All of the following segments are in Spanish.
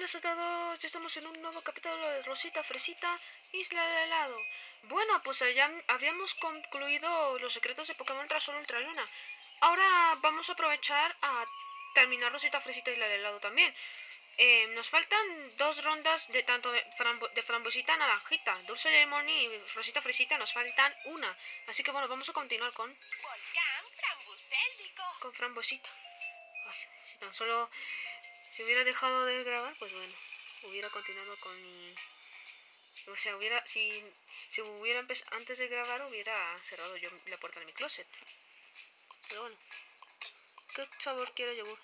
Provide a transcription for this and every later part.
Hola a todos, ya estamos en un nuevo capítulo de Rosita Fresita, Isla del Helado. Bueno, pues ya habíamos concluido los secretos de Pokémon Ultra Sol Ultra Luna. Ahora vamos a aprovechar a terminar Rosita Fresita y Isla del Helado también. Nos faltan dos rondas de tanto de frambuesita naranjita, dulce de limón y Rosita Fresita, nos faltan una. Así que bueno, vamos a continuar con Volcán frambuséldico. Con frambuesita. Ay, si tan solo si hubiera dejado de grabar, pues bueno, hubiera continuado con mi... O sea, si hubiera empezado antes de grabar, hubiera cerrado yo la puerta de mi closet. Pero bueno, ¿qué sabor quiero yogur?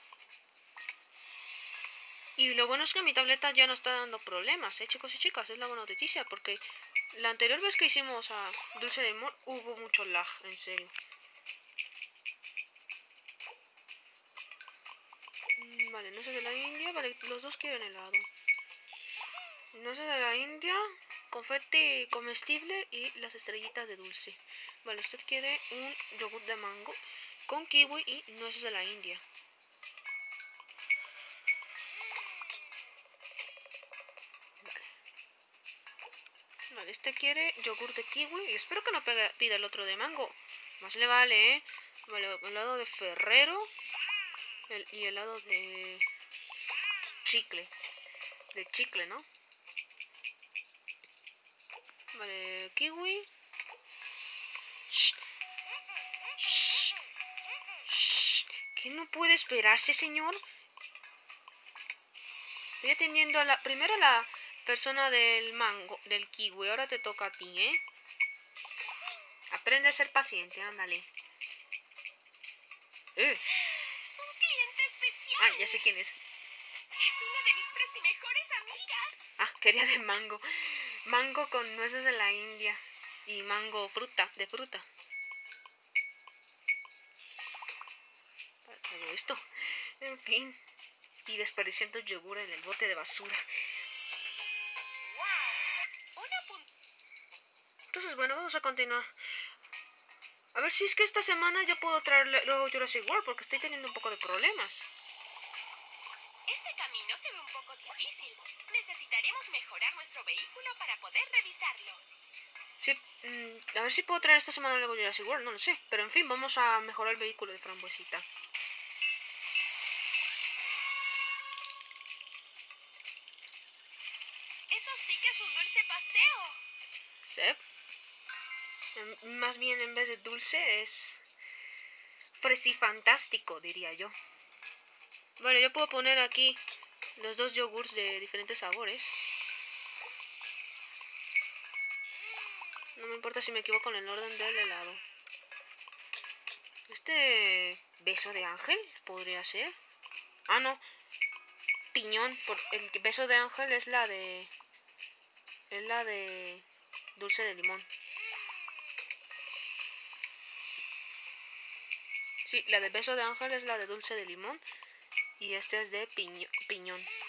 Y lo bueno es que mi tableta ya no está dando problemas, chicos y chicas, es la buena noticia, porque la anterior vez que hicimos a Dulce de Limón hubo mucho lag, en serio. Vale, no sé de la India, vale, los dos quieren helado. No sé de la India, confeti comestible y las estrellitas de dulce. Vale, usted quiere un yogur de mango con kiwi y nueces de la India. Vale, este quiere yogur de kiwi y espero que no pida el otro de mango. Más le vale, ¿eh? Vale, helado de Ferrero y helado de chicle. De chicle, ¿no? Vale, kiwi. Shh. Shh. Shh. ¿Qué no puede esperarse, señor? Estoy atendiendo primero a la persona del mango, del kiwi. Ahora te toca a ti, ¿eh? Aprende a ser paciente, ándale. Un cliente especial. Ah, ya sé quién es. Es una de mis mejores amigas. Ah, quería de mango. Mango con nueces de la India. Y mango de fruta. Para todo esto. En fin. Y desperdiciando yogur en el bote de basura. Entonces, bueno, vamos a continuar. A ver si es que esta semana ya puedo traerle luego Jurassic World, porque estoy teniendo un poco de problemas. Este camino se ve un poco difícil. Necesitaremos mejorar nuestro vehículo para poder revisarlo. Sí, a ver si puedo traer esta semana luego Jurassic World, no lo sé. Pero en fin, vamos a mejorar el vehículo de frambuesita. Eso sí que es un dulce paseo. Sí. Más bien en vez de dulce es fresifantástico, diría yo. Bueno, yo puedo poner aquí los dos yogurts de diferentes sabores. No me importa si me equivoco en el orden del helado. Este beso de ángel podría ser. Ah, no. Piñón. El beso de ángel es la de dulce de limón. Sí, la de beso de ángel es la de dulce de limón. Y este es de piñón.